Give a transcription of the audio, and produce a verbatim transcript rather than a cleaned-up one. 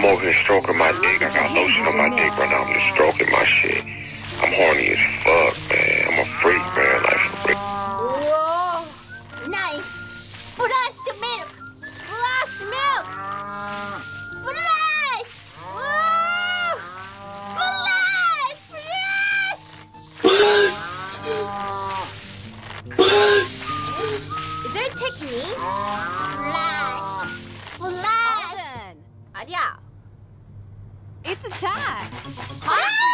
I'm over here stroking my dick. I got lotion on my dick right now. I'm just stroking my shit. I'm horny as fuck, man. I'm a freak, man. Like, for real. Whoa. Nice. Splash of milk. Splash milk. Splash. Whoa. Splash. Splash. Is there a technique? Splash. Splash. Alden. Adia. It's a tie. Ah!